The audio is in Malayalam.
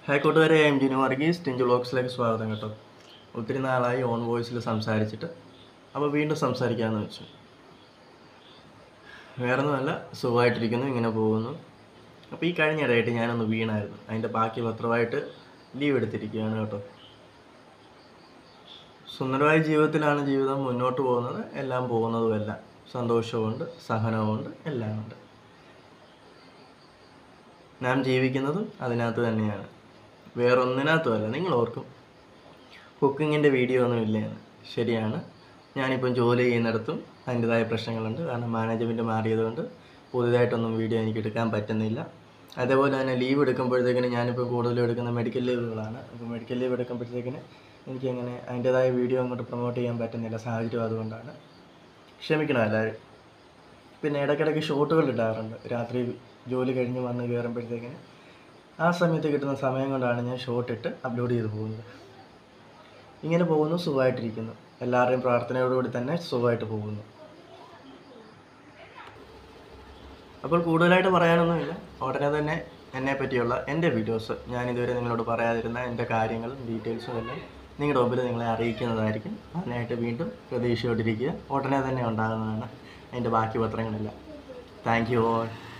ഹായ് കൂട്ടുകാരെ, എം ജിനു വർഗീസ് ടിഞ്ചു വ്ളോഗ്സിലേക്ക് സ്വാഗതം കേട്ടോ. ഒത്തിരി നാളായി ഓൺ വോയിസിൽ സംസാരിച്ചിട്ട്, അപ്പോൾ വീണ്ടും സംസാരിക്കാമെന്ന് വെച്ചു. വേറൊന്നുമല്ല, സുഖമായിട്ടിരിക്കുന്നു, ഇങ്ങനെ പോകുന്നു. അപ്പോൾ ഈ കഴിഞ്ഞിടയായിട്ട് ഞാനൊന്ന് വീണായിരുന്നു. അതിൻ്റെ ബാക്കി പത്രമായിട്ട് ലീവ് എടുത്തിരിക്കുകയാണ് കേട്ടോ. സുന്ദരമായ ജീവിതത്തിലാണ് ജീവിതം മുന്നോട്ട് പോകുന്നത്, എല്ലാം പോകുന്നതുമല്ല. സന്തോഷമുണ്ട്, സഹനമുണ്ട്, എല്ലാം ഉണ്ട്. നാം ജീവിക്കുന്നതും അതിനകത്ത് തന്നെയാണ്, വേറൊന്നിനകത്തുമല്ല. നിങ്ങൾ ഓർക്കും കുക്കിങ്ങിൻ്റെ വീഡിയോ ഒന്നും ഇല്ലേന്ന്. ശരിയാണ്, ഞാനിപ്പം ജോലി ചെയ്യുന്നിടത്തും അതിൻ്റെതായ പ്രശ്നങ്ങളുണ്ട്. കാരണം മാനേജ്മെൻറ്റ് മാറിയതുകൊണ്ട് പുതുതായിട്ടൊന്നും വീഡിയോ എനിക്ക് എടുക്കാൻ പറ്റുന്നില്ല. അതേപോലെ തന്നെ ലീവ് എടുക്കുമ്പോഴത്തേക്കിന് ഞാനിപ്പോൾ കൂടുതലും എടുക്കുന്ന മെഡിക്കൽ ലീവുകളാണ്. അപ്പോൾ മെഡിക്കൽ ലീവ് എടുക്കുമ്പോഴത്തേക്കിന് എനിക്കങ്ങനെ അതിൻ്റെതായ വീഡിയോ അങ്ങോട്ട് പ്രൊമോട്ട് ചെയ്യാൻ പറ്റുന്നില്ല. സാഹചര്യം അതുകൊണ്ടാണ്. ക്ഷമിക്കണം എല്ലാവരും. പിന്നെ ഇടയ്ക്കിടയ്ക്ക് ഷോട്ടുകൾ ഇടാറുണ്ട്. രാത്രി ജോലി കഴിഞ്ഞ് വന്ന് കയറുമ്പോഴത്തേക്കിന് ആ സമയത്ത് കിട്ടുന്ന സമയം കൊണ്ടാണ് ഞാൻ ഷോട്ടിട്ട് അപ്ലോഡ് ചെയ്ത് പോകുന്നത്. ഇങ്ങനെ പോകുന്നു, സുഖമായിട്ടിരിക്കുന്നു. എല്ലാവരുടെയും പ്രാർത്ഥനയോടുകൂടി തന്നെ സുഖമായിട്ട് പോകുന്നു. അപ്പോൾ കൂടുതലായിട്ട് പറയാനൊന്നുമില്ല. ഉടനെ തന്നെ എന്നെ പറ്റിയുള്ള എൻ്റെ വീഡിയോസ്, ഞാനിതുവരെ നിങ്ങളോട് പറയാതിരുന്ന എൻ്റെ കാര്യങ്ങളും ഡീറ്റെയിൽസും എല്ലാം നിങ്ങളുടെ മുമ്പിൽ നിങ്ങളെ അറിയിക്കുന്നതായിരിക്കും. അതിനായിട്ട് വീണ്ടും പ്രതീക്ഷയോടിരിക്കുക. ഉടനെ തന്നെ ഉണ്ടാകുന്നതാണ് അതിൻ്റെ ബാക്കി പത്രങ്ങളെല്ലാം. Thank you all.